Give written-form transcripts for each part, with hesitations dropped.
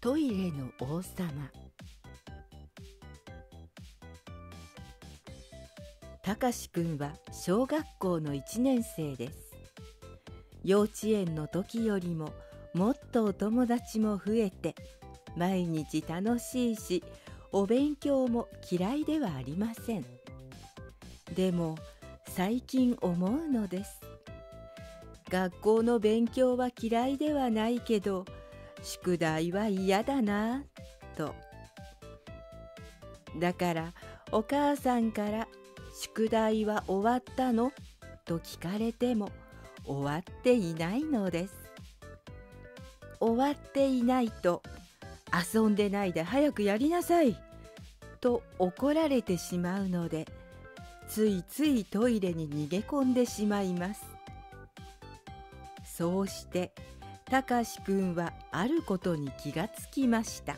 トイレの王様。たかしくんは小学校の1年生です。幼稚園の時よりももっとお友達も増えて、毎日楽しいし、お勉強も嫌いではありません。でも最近思うのです。学校の勉強は嫌いではないけど、宿題は嫌だなと。だからお母さんから宿題は終わったのと聞かれても終わっていないのです。終わっていないと、遊んでないで早くやりなさいと怒られてしまうので、ついついトイレに逃げ込んでしまいます。そうしてたかしくんはあることに気がつきました。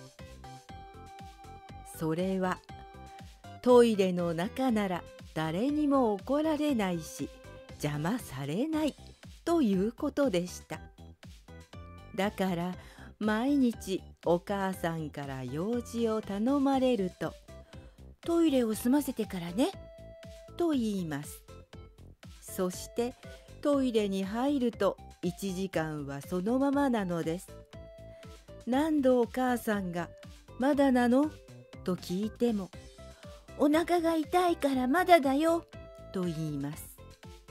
それはトイレの中なら誰にも怒られないし邪魔されないということでした。だから毎日お母さんから用事を頼まれると、トイレを済ませてからねと言います。そしてトイレに入ると1時間はそのままなのです。何度お母さんがまだなのと聞いても、お腹が痛いからまだだよと言います。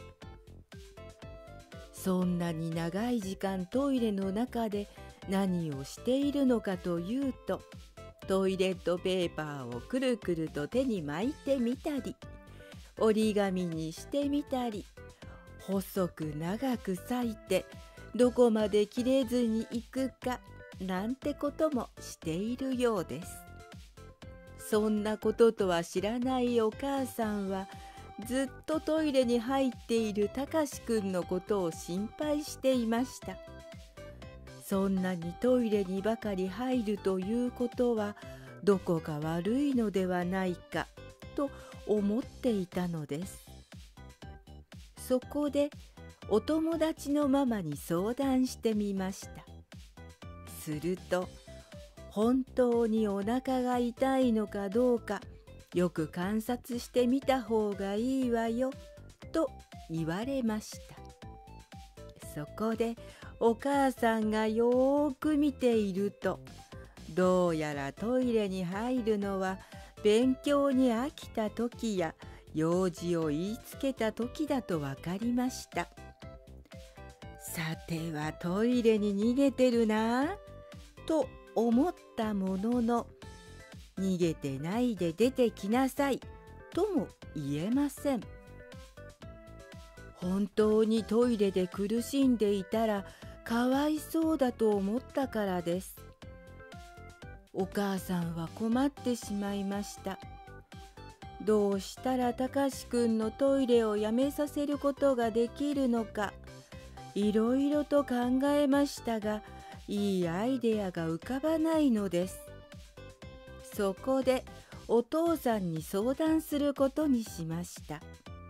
そんなに長い時間トイレの中で何をしているのかというと、トイレットペーパーをくるくると手に巻いてみたり、折り紙にしてみたり、細く長く裂いてどこまで切れずにいくかなんてこともしているようです。そんなこととは知らないお母さんは、ずっとトイレに入っているたかしくんのことを心配していました。そんなにトイレにばかり入るということはどこか悪いのではないかと思っていたのです。そこでお友達のママに相談してみました。すると、本当にお腹が痛いのかどうかよく観察してみた方がいいわよと言われました。そこでお母さんがよーく見ていると、どうやらトイレに入るのは勉強に飽きた時や用事を言いつけた時だと分かりました。さてはトイレに逃げてるなと思ったものの、逃げてないで出てきなさいとも言えません。本当にトイレで苦しんでいたらかわいそうだと思ったからです。お母さんは困ってしまいました。どうしたらたかしくんのトイレをやめさせることができるのか、いろいろと考えましたが、いいアイデアが浮かばないのです。そこでお父さんに相談することにしました。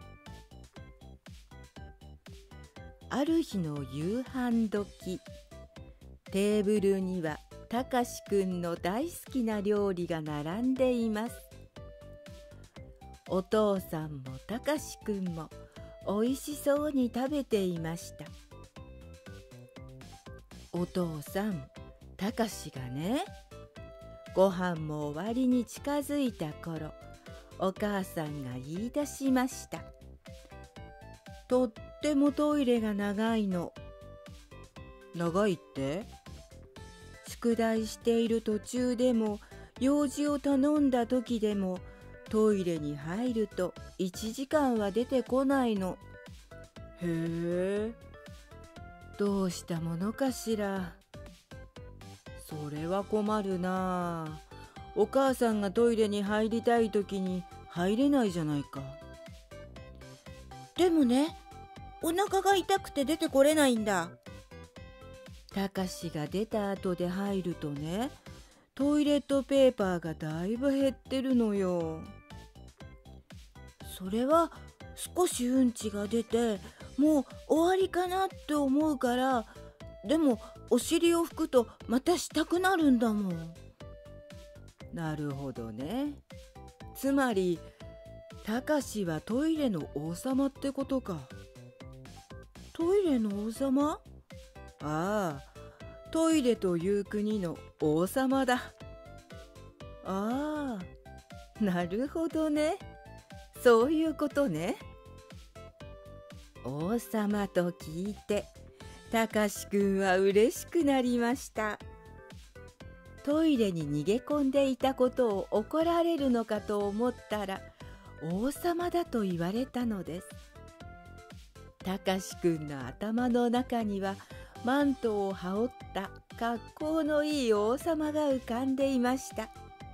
ある日の夕飯時、テーブルにはたかしくんの大好きな料理が並んでいます。お父さんもたかしくんもおいしそうに食べていました。お父さん、たかしがね、ご飯も終わりに近づいた頃、お母さんが言い出しました。とってもトイレが長いの。長いって？宿題している途中でも用事を頼んだ時でもトイレに入ると1時間は出てこないの。へえ、どうしたものかしら。それは困るなあ。お母さんがトイレに入りたい時に入れないじゃないか。でもね、お腹が痛くて出てこれないんだ。たかしが出た後で入るとね、トイレットペーパーがだいぶ減ってるのよ。それは少しうんちが出てもう終わりかなって思うからでもお尻を拭くとまたしたくなるんだもん。なるほどね。つまりたかしはトイレの王様ってことか。トイレの王様？ああ、トイレという国の王様だ。ああ、なるほどね。そういうことね。王様と聞いて、たかしくんは嬉しくなりました。トイレに逃げ込んでいたことを怒られるのかと思ったら、王様だと言われたのです。たかしくんの頭の中には、マントを羽織った格好のいい王様が浮かんでいました。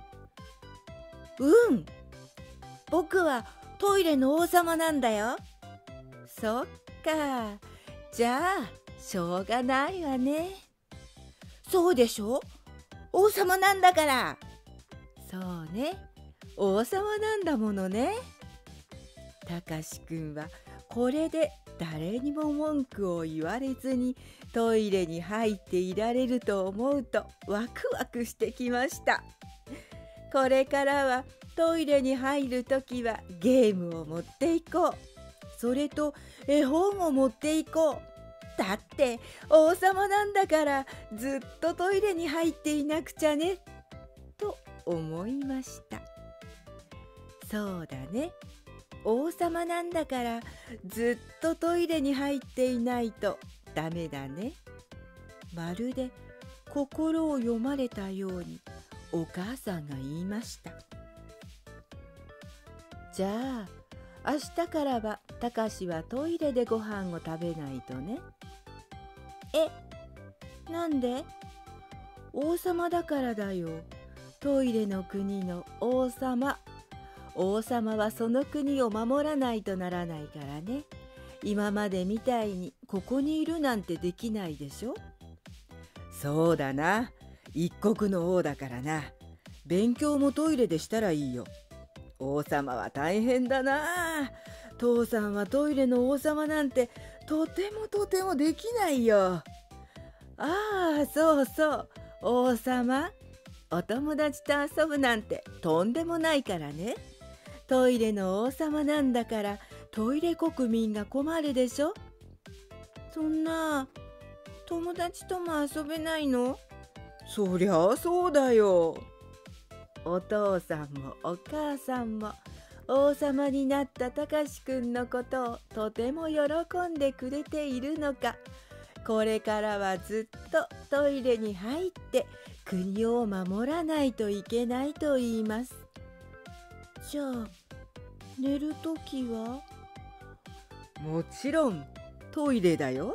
僕はトイレの王様なんだよ。そっか、じゃあしょうがないわね。そうでしょ、王様なんだから。そうね、王様なんだものね。たかしくんはこれで誰にも文句を言われずにトイレに入っていられると思うとワクワクしてきました。これからはトイレに入るときはゲームを持っていこう。それと絵本を持っていこう。だって王様なんだからずっとトイレに入っていなくちゃね。と思いました。そうだね。王様なんだからずっとトイレに入っていないとダメだね。まるで心を読まれたようにお母さんが言いました。じゃあ明日からはたかしはトイレでご飯を食べないとね。なんで？王様だからだよ。トイレの国の王様。王様はその国を守らないとならないからね。今までみたいにここにいるなんてできないでしょ。そうだな。一国の王だからな。勉強もトイレでしたらいいよ。王様は大変だな。父さんはトイレの王様なんてとてもできないよ。ああ、そうそう。王様。お友達と遊ぶなんてとんでもないからね。トイレの王様なんだからトイレ国民が困るでしょ。そんな友達とも遊べないの？そりゃあそうだよ。お父さんもお母さんも王様になったたかしくんのことをとても喜んでくれているのか、これからはずっとトイレに入って国を守らないといけないと言います。じゃあ寝るときは？もちろんトイレだよ。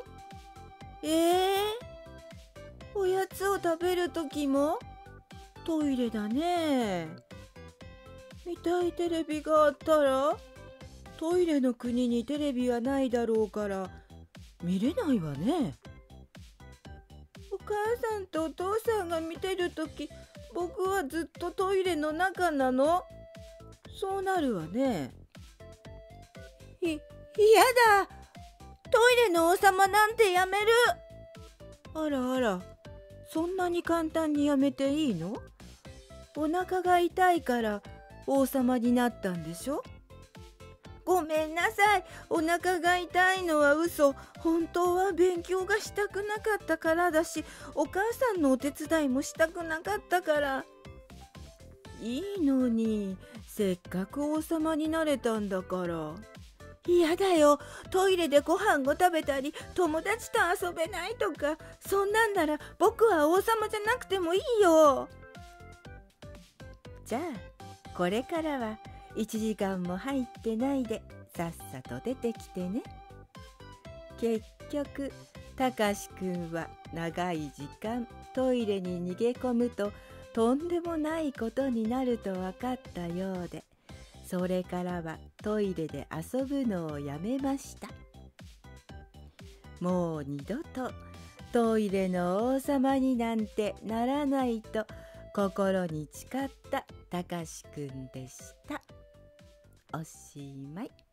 おやつを食べるときもトイレだね。見たいテレビがあったら、トイレの国にテレビはないだろうから見れないわね。お母さんとお父さんが見てるとき、僕はずっとトイレの中なの？そうなるわね。嫌だ。トイレの王様なんてやめる。あら、そんなに簡単にやめていいの？お腹が痛いから王様になったんでしょ？ごめんなさい。お腹が痛いのは嘘。本当は勉強がしたくなかったからだし、お母さんのお手伝いもしたくなかったから。いいのに、せっかく王様になれたんだから。嫌だよ。トイレでご飯を食べたり友達と遊べないとか、そんなんなら僕は王様じゃなくてもいいよ。じゃあこれからは1時間も入ってないでさっさと出てきてね。結局たかしくんは長い時間トイレに逃げ込むととんでもないことになると分かったようで、それからはトイレで遊ぶのをやめました。もう二度とトイレの王様になんてならないと心に誓ったたかしくんでした。おしまい。